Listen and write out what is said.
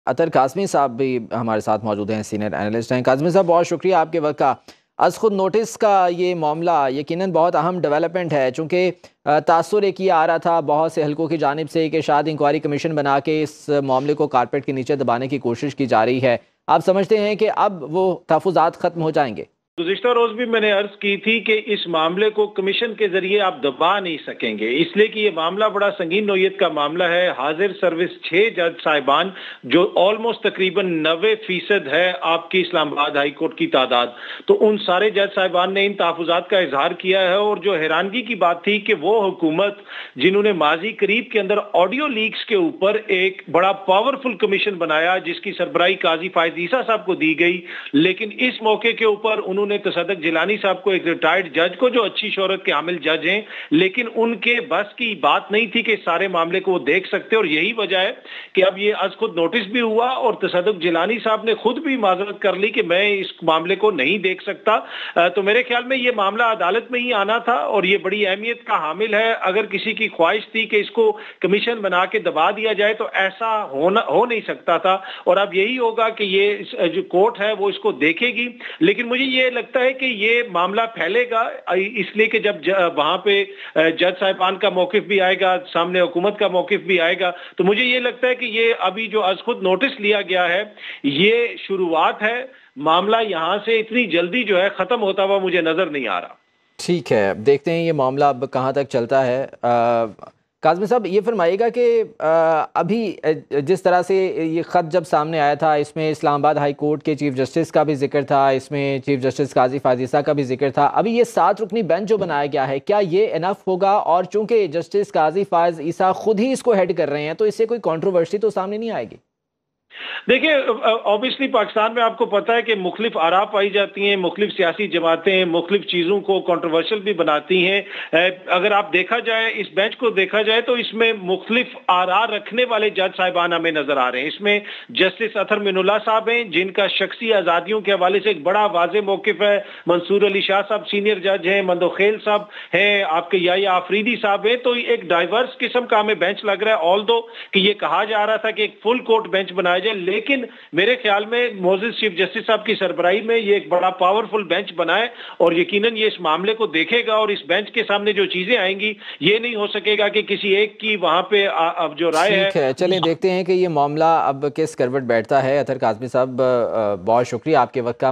अतर काज़मी साहब भी हमारे साथ मौजूद हैं, सीनियर एनालिस्ट हैं। काज़मी साहब, बहुत शुक्रिया आपके वक्त का। अज़ खुद नोटिस का ये मामला यकीनन बहुत अहम डेवलपमेंट है, चूँकि तासुर एक ये आ रहा था बहुत से हलकों की जानिब से कि शायद इंक्वायरी कमीशन बना के इस मामले को कारपेट के नीचे दबाने की कोशिश की जा रही है। आप समझते हैं कि अब वो तहफ़्फ़ुज़ात ख़त्म हो जाएंगे? गुज़िश्ता रोज भी मैंने अर्ज की थी कि इस मामले को कमीशन के जरिए आप दबा नहीं सकेंगे, इसलिए कि ये मामला बड़ा संगीन नौयत का मामला है। हाजिर सर्विस 6 जज साहिबान, जो ऑलमोस्ट तकरीबन 90% है आपकी इस्लामाबाद हाई कोर्ट की तादाद, तो उन सारे जज साहिबान ने इन तहफ़्फ़ुज़ात का इजहार किया है। और जो हैरानगी की बात थी कि वो हुकूमत जिन्होंने माजी करीब के अंदर ऑडियो लीक्स के ऊपर एक बड़ा पावरफुल कमीशन बनाया, जिसकी सरबराही काजी फायज ईसा साहब को दी गई, लेकिन इस मौके के ऊपर उन्होंने तसद्दुक़ जिलानी साहब को, एक रिटायर्ड जज को, जो अच्छी शोहरत के हामिल जज हैं, लेकिन उनके बस की बात नहीं थी कि सारे मामले को वो देख सकते। और यही वजह है कि अब ये आज खुद नोटिस भी हुआ और तसद्दुक़ जिलानी साहब ने खुद भी माजरत कर ली कि मैं इस मामले को नहीं देख सकता। तो मेरे ख्याल में ये मामला अदालत में ही आना था और ये बड़ी अहमियत का हामिल है। अगर किसी की ख्वाहिश थी कि इसको कमीशन बना के दबा दिया जाए तो ऐसा हो नहीं सकता था। और अब यही होगा कि ये जो कोर्ट है वो इसको देखेगी। लेकिन मुझे ये लगता है कि ये मामला फैलेगा, इसलिए कि जब वहां पे जज साहिबान का मौकिफ भी आएगा, सामने हुकूमत का मौकिफ भी आएगा, तो मुझे ये लगता है कि ये अभी जो आज खुद नोटिस लिया गया है ये शुरुआत है। मामला यहां से इतनी जल्दी जो है खत्म होता हुआ मुझे नजर नहीं आ रहा। ठीक है, देखते हैं ये मामला अब कहाँ तक चलता है। काज़मी साहब, ये फरमाइएगा कि अभी जिस तरह से ये ख़त जब सामने आया था, इसमें इस्लामाबाद हाई कोर्ट के चीफ जस्टिस का भी जिक्र था, इसमें चीफ जस्टिस काजी फायज़ ईसा का भी जिक्र था। अभी ये 7 रुकनी बेंच जो बनाया गया है, क्या ये इनफ होगा? और चूंकि जस्टिस काजी फायज़ ईसा खुद ही इसको हेड कर रहे हैं, तो इससे कोई कंट्रोवर्सी तो सामने नहीं आएगी? देखिए, ऑब्वियसली पाकिस्तान में आपको पता है कि मुख्तलिफ आरा पाई जाती हैं, मुख्तलिफ सियासी जमातें मुख्तलिफ चीज़ों को कंट्रोवर्शियल भी बनाती हैं। अगर आप देखा जाए, इस बेंच को देखा जाए, तो इसमें मुख्तलिफ आरा रखने वाले जज साहिबान हमें नजर आ रहे हैं। इसमें जस्टिस अतर मिनुल्लाह साहब हैं, जिनका शख्सी आज़ादियों के हवाले से एक बड़ा वाज़ेह मौक़िफ़ है। मंसूर अली शाह साहब सीनियर जज हैं, मंदोखेल साहब हैं, आपके याया आफरीदी साहब हैं। तो एक डाइवर्स किस्म का हमें बेंच लग रहा है। ऑल दो कि ये कहा जा रहा था कि एक फुल कोर्ट बेंच बनाया जाए, लेकिन मेरे ख्याल में मोअज़्ज़िज़ चीफ जस्टिस साहब की सरबराही में ये एक बड़ा पावरफुल बेंच बनाए और यकीनन ये इस मामले को देखेगा। और इस बेंच के सामने जो चीजें आएंगी, ये नहीं हो सकेगा कि किसी एक की वहां पे अब जो राय ठीक है, चलें देखते हैं कि ये मामला अब किस करवट बैठता है। अतर काज़मी साहब, बहुत शुक्रिया आपके वक्त का।